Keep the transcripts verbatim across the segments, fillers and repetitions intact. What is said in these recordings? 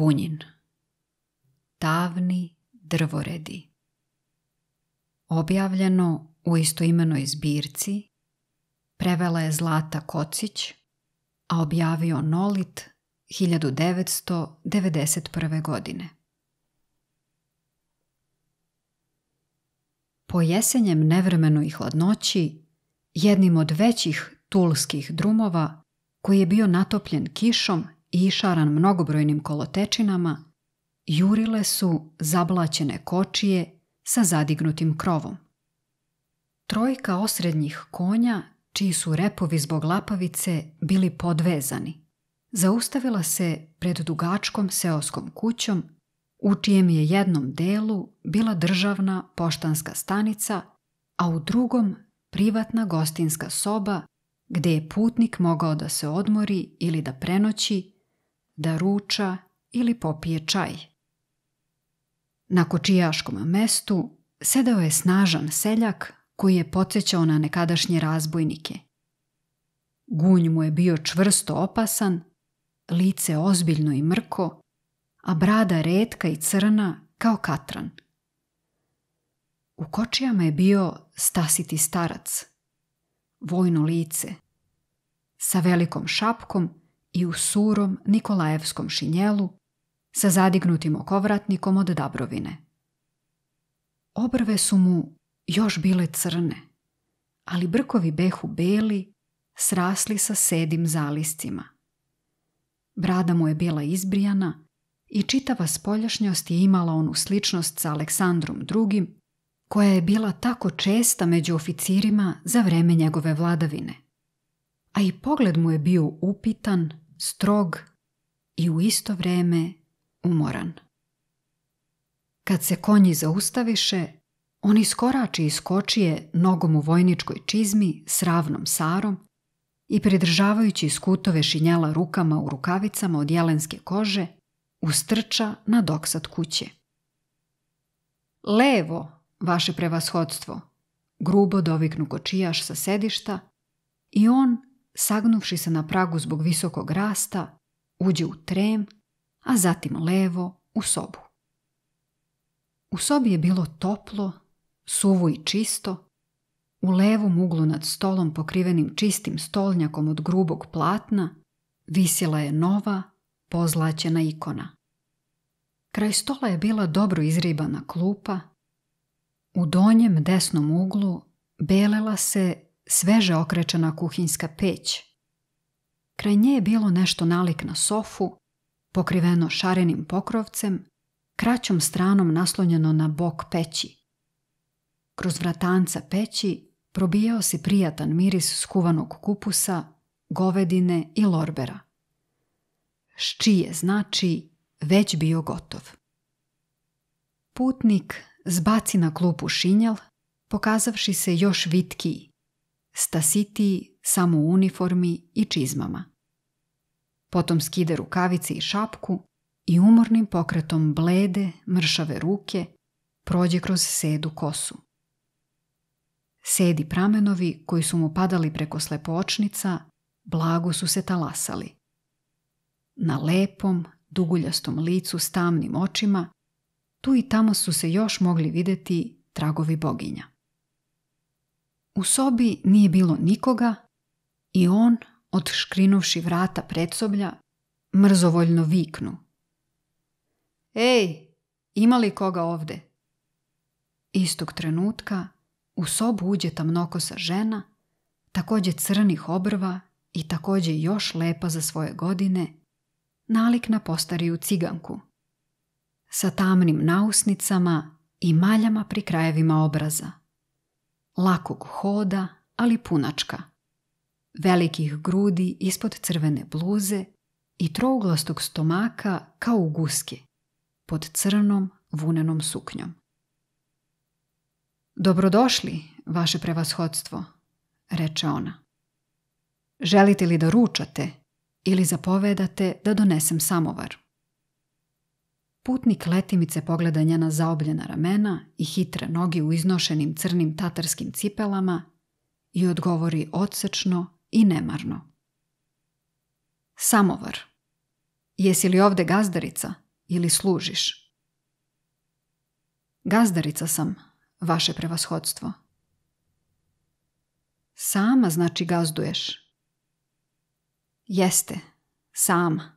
Gunjin. Davni drvoredi. Objavljeno u istoimenoj zbirci, prevela je Zlata Kocić, a objavio Nolit hiljadu devetsto devedeset prve. godine. Po jesenjem nevremenu i hladnoći, jednim od većih tulskih drumova, koji je bio natopljen kišom i išaran mnogobrojnim kolotečinama, jurile su zablaćene kočije sa zadignutim krovom. Trojka osrednjih konja, čiji su repovi zbog lapavice bili podvezani, zaustavila se pred dugačkom seoskom kućom, u čijem je jednom delu bila državna poštanska stanica, a u drugom privatna gostinska soba gde je putnik mogao da se odmori ili da prenoći, da ruča ili popije čaj. Na kočijaškom mestu sedeo je snažan seljak koji je podsjećao na nekadašnje razbojnike. Gunj mu je bio čvrsto opasan, lice ozbiljno i mrko, a brada retka i crna kao katran. U kočijama je bio stasiti starac, vojno lice, sa velikom šapkom i u surom nikolajevskom šinjelu, sa zadignutim okovratnikom od dabrovine. Obrve su mu još bile crne, ali brkovi behu beli, srasli sa sedim zaliscima. Brada mu je bila izbrijana i čitava spoljašnjost je imala onu sličnost sa Aleksandrom drugim, koja je bila tako česta među oficirima za vreme njegove vladavine. A i pogled mu je bio upitan, strog i u isto vreme umoran. Kad se konji zaustaviše, on iskorači iz kočije nogom u vojničkoj čizmi s ravnom sarom i pridržavajući skutove šinjela rukama u rukavicama od jelenske kože, ustrča na doksad kuće. Levo, vaše prevashodstvo, grubo doviknu kočijaš sa sedišta i on, sagnuvši se na pragu zbog visokog rasta, uđe u trem, a zatim levo u sobu. U sobi je bilo toplo, suvo i čisto. U levom uglu nad stolom pokrivenim čistim stolnjakom od grubog platna visjela je nova, pozlaćena ikona. Kraj stola je bila dobro izribana klupa. U donjem desnom uglu belela se sveže okrečena kuhinjska peć. Kraj nje je bilo nešto nalik na sofu, pokriveno šarenim pokrovcem, kraćom stranom naslonjeno na bok peći. Kroz vratanca peći probijao se prijatan miris skuvanog kupusa, govedine i lorbera. Šči je, znači, već bio gotov. Putnik zbaci na klupu šinjel, pokazavši se još vitkiji, stasitiji samo u uniformi i čizmama. Potom skide rukavice i šapku i umornim pokretom blede, mršave ruke prođe kroz sedu kosu. Sedi pramenovi koji su mu padali preko slepočnica blago su se talasali. Na lepom, duguljastom licu s tamnim očima tu i tamo su se još mogli vidjeti tragovi boginja. U sobi nije bilo nikoga i on, odškrinuvši vrata predsoblja, mrzovoljno viknu. Ej, ima li koga ovde? Istog trenutka u sobu uđe tamnokosa žena, također crnih obrva i također još lepa za svoje godine, nalik na postariju ciganku, sa tamnim nausnicama i maljama pri krajevima obraza, lakog hoda, ali punačka, velikih grudi ispod crvene bluze i trouglastog stomaka kao u guske, pod crnom vunenom suknjom. Dobrodošli, vaše prevashodstvo, reče ona. Želite li da ručate ili zapovedate da donesem samovar? Putnik letimice pogleda njena zaobljena ramena i hitre noge u iznošenim crnim tatarskim cipelama i odgovori odsečno i nemarno. Samovar. Jesi li ovde gazdarica ili služiš? Gazdarica sam, vaše prevashodstvo. Sama znači gazduješ. Jeste, sama.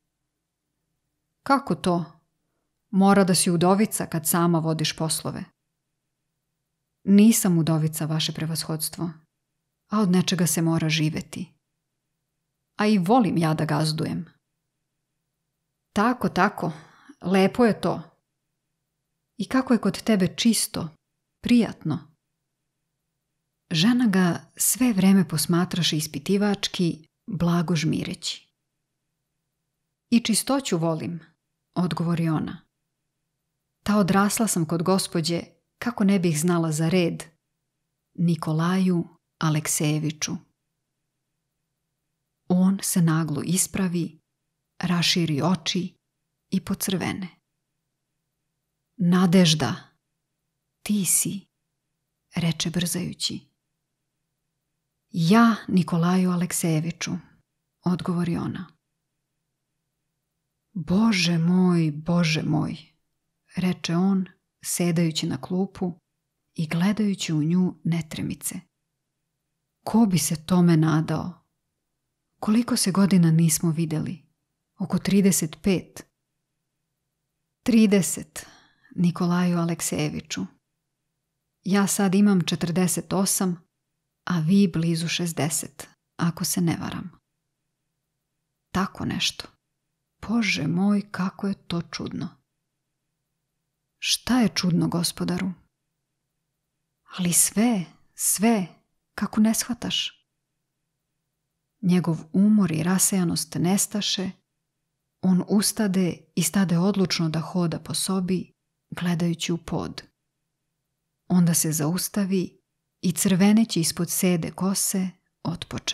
Kako to? Mora da si udovica kad sama vodiš poslove. Nisam udovica, vaše prevashodstvo, a od nečega se mora živeti. A i volim ja da gazdujem. Tako, tako, lepo je to. I kako je kod tebe čisto, prijatno. Žena ga sve vreme posmatraše ispitivački, blago žmireći. I čistoću volim, odgovori ona. Ta odrasla sam kod gospođe, kako ne bih znala za red, Nikolaju Aleksejeviću. On se naglo ispravi, raširi oči i pocrvene. Nadežda, ti si, reče brzajući. Ja, Nikolaju Aleksejeviću, odgovori ona. Bože moj, Bože moj, reče on, sedajući na klupu i gledajući u nju netremice. Ko bi se tome nadao? Koliko se godina nismo vidjeli? Oko trideset pet. Trideset, Nikolaju Aleksejeviću. Ja sad imam četrdeset osam, a vi blizu šezdeset, ako se ne varam. Tako nešto. Bože moj, kako je to čudno. Šta je čudno, gospodaru? Ali sve, sve, kako ne shvataš? Njegov umor i rasejanost nestaše, on ustade i stade odlučno da hoda po sobi, gledajući u pod. Onda se zaustavi i crveneći ispod sede kose, otpoče.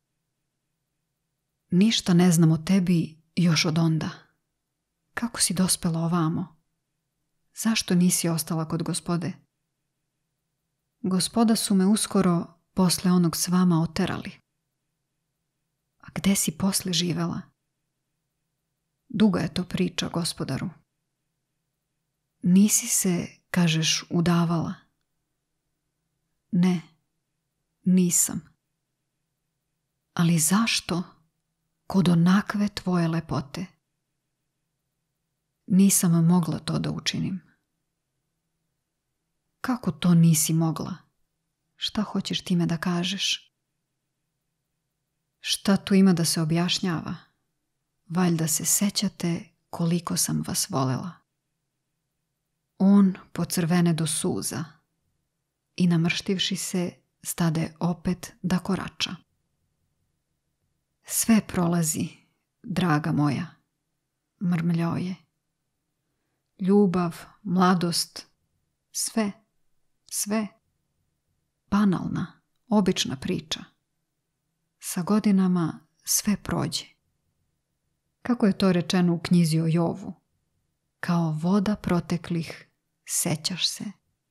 Ništa ne znam o tebi još od onda. Kako si dospela ovamo? Zašto nisi ostala kod gospode? Gospoda su me uskoro posle onog s vama oterali. A gde si posle živela? Duga je to priča, gospodaru. Nisi se, kažeš, udavala? Ne, nisam. Ali zašto kod onakve tvoje lepote? Nisam mogla to da učinim. Kako to nisi mogla? Šta hoćeš time da kažeš? Šta tu ima da se objašnjava? Valjda se sećate koliko sam vas volela. On pocrvene do suza i namrštivši se stade opet da korača. Sve prolazi, draga moja, mrmljao je. Ljubav, mladost, sve, sve. Banalna, obična priča. Sa godinama sve prođe. Kako je to rečeno u knjizi o Jovu? Kao voda proteklih, sećaš se.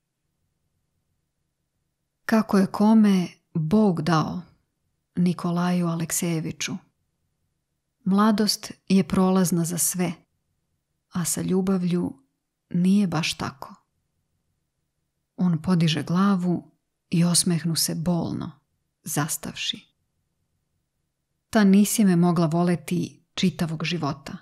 Kako je kome Bog dao, Nikolaju Aleksejeviću. Mladost je prolazna za sve, a sa ljubavlju nije baš tako. On podiže glavu i osmehnu se bolno, zastavši. Ta nisi me mogla voleti čitavog života.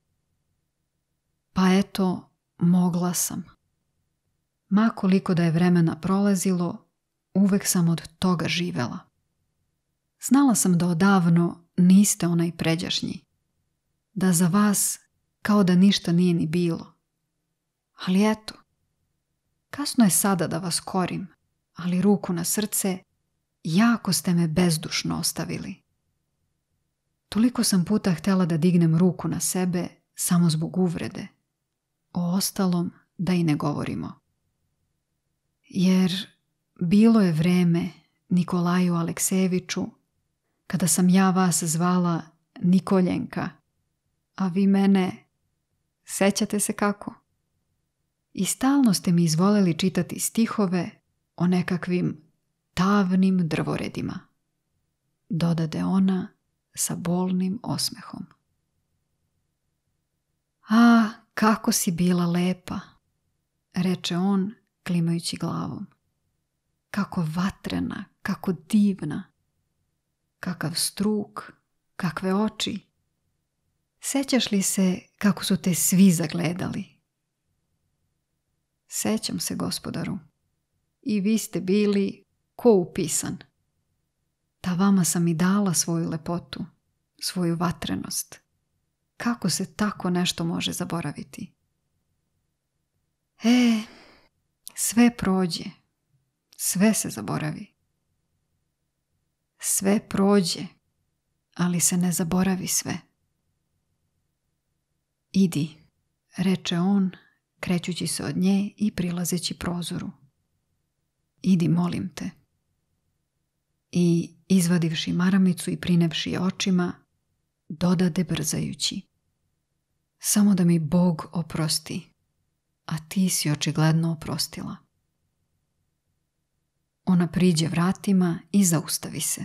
Pa eto, mogla sam. Ma koliko da je vremena prolazilo, uvek sam od toga živela. Znala sam da odavno niste onaj pređašnji, da za vas kao da ništa nije ni bilo. Ali eto, kasno je sada da vas korim, ali ruku na srce, jako ste me bezdušno ostavili. Toliko sam puta htjela da dignem ruku na sebe samo zbog uvrede. O ostalom da i ne govorimo. Jer bilo je vreme, Nikolaju Aleksejeviću, kada sam ja vas zvala Nikoljenka, a vi mene, sećate se kako? I stalno ste mi izvoleli čitati stihove o nekakvim tavnim drvoredima, dodade ona sa bolnim osmehom. A, kako si bila lepa, reče on, klimajući glavom. Kako vatrena, kako divna. Kakav struk, kakve oči. Sećaš li se kako su te svi zagledali? Sećam se, gospodaru. I vi ste bili ko upisan. Ta vama sam i dala svoju lepotu, svoju vatrenost. Kako se tako nešto može zaboraviti? E, sve prođe, sve se zaboravi. Sve prođe, ali se ne zaboravi sve. Idi, reče on, krećući se od nje i prilazeći prozoru. Idi, molim te. I, izvadivši maramicu i prinevši je očima, dodade brzajući. Samo da mi Bog oprosti, a ti si očigledno oprostila. Ona priđe vratima i zaustavi se.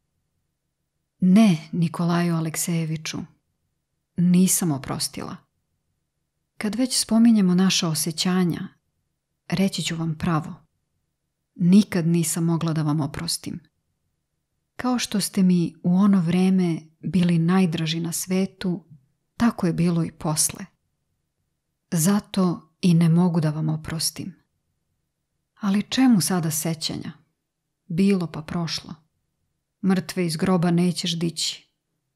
Ne, Nikolaju Aleksejeviću, nisam oprostila. Kad već spominjemo naša osjećanja, reći ću vam pravo. Nikad nisam mogla da vam oprostim. Kao što ste mi u ono vreme bili najdraži na svetu, tako je bilo i posle. Zato i ne mogu da vam oprostim. Ali čemu sada sećanja? Bilo pa prošlo. Mrtve iz groba nećeš dići.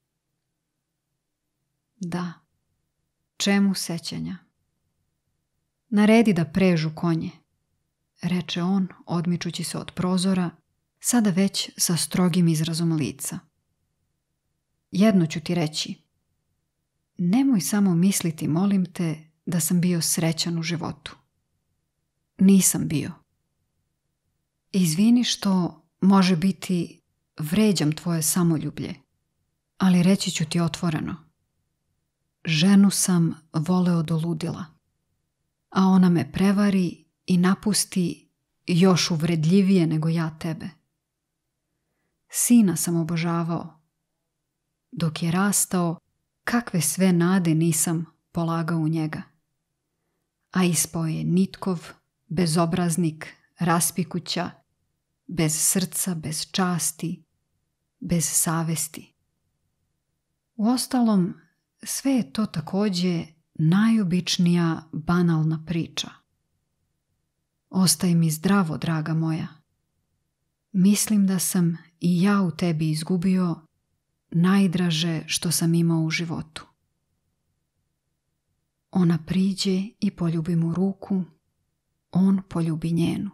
Da, čemu sećanja? Naredi da prežu konje, reče on, odmičući se od prozora, sada već sa strogim izrazom lica. Jedno ću ti reći. Nemoj samo misliti, molim te, da sam bio srećan u životu. Nisam bio. Izvini što, može biti, vređam tvoje samoljublje, ali reći ću ti otvoreno. Ženu sam voleo do ludila, a ona me prevari i napusti još uvredljivije nego ja tebe. Sina sam obožavao. Dok je rastao, kakve sve nade nisam polagao u njega. A ispao je nitkov, bezobraznik, raspikuća, bez srca, bez časti, bez savesti. Uostalom, sve je to takođe najobičnija banalna priča. Ostaj mi zdravo, draga moja. Mislim da sam i ja u tebi izgubio najdraže što sam imao u životu. Ona priđe i poljubi mu ruku, on poljubi njenu.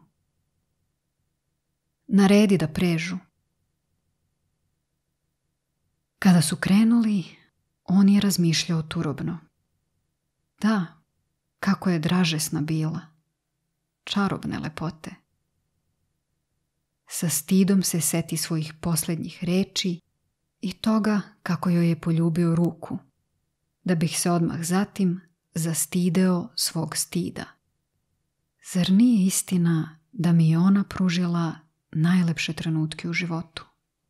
Naredi da prežu. Kada su krenuli, on je razmišljao turobno. Da, kako je dražesna bila. Čarobne lepote. Sa stidom se seti svojih posljednjih reči i toga kako joj je poljubio ruku, da bih se odmah zatim zastideo svog stida. Zar nije istina da mi je ona pružila najlepše trenutke u životu?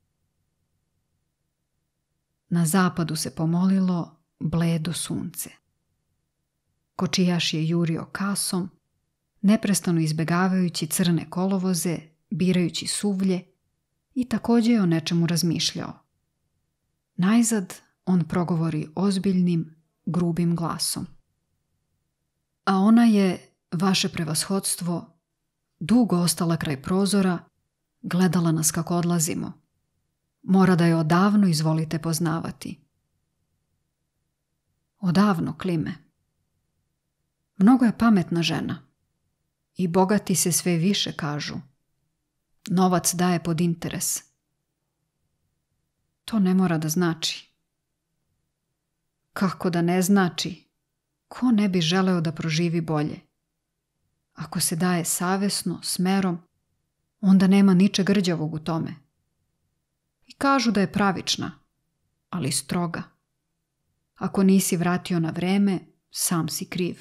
Na zapadu se pomolilo bledo sunce. Kočijaš je jurio kasom, neprestano izbegavajući crne kolovoze, birajući suvlje i također je o nečemu razmišljao. Najzad on progovori ozbiljnim, grubim glasom. A ona je, vaše prevashodstvo, dugo ostala kraj prozora, gledala nas kako odlazimo. Mora da je odavno izvolite poznavati. Odavno, Klime. Mnogo je pametna žena. I bogati se sve više kažu. Novac daje pod interes. To ne mora da znači. Kako da ne znači? Ko ne bi želeo da proživi bolje? Ako se daje savesno, smerom, onda nema ničeg rđavog u tome. I kažu da je pravična, ali stroga. Ako nisi vratio na vreme, sam si kriv.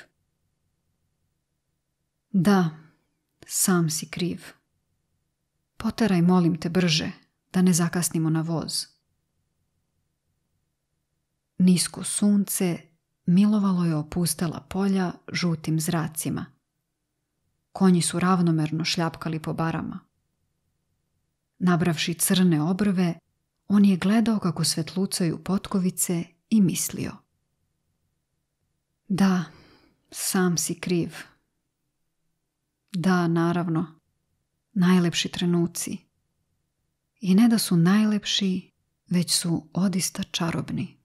Da, sam si kriv. Poteraj, molim te, brže, da ne zakasnimo na voz. Nisko sunce milovalo je opustela polja žutim zracima. Konji su ravnomerno šljapkali po barama. Nabravši crne obrve, on je gledao kako svetlucaju potkovice i mislio: da, sam si kriv. Da, naravno, najlepši trenuci. I ne da su najlepši, već su odista čarobni.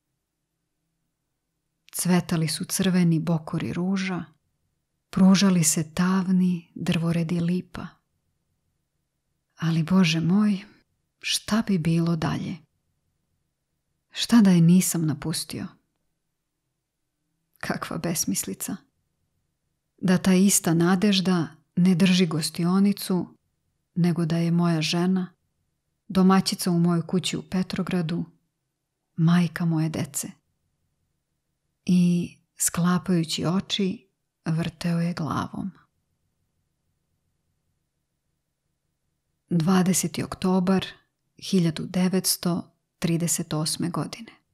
Cvetali su crveni bokori ruža, pružali se tavni drvoredi lipa. Ali, Bože moj, šta bi bilo dalje? Šta da je nisam napustio? Kakva besmislica. Da ta ista nadežda ne drži gostionicu, nego da je moja žena, domaćica u mojoj kući u Petrogradu, majka moje dece. I, sklapajući oči, vrteo je glavom. dvadeseti oktobar hiljadu devetsto trideset osme. godine.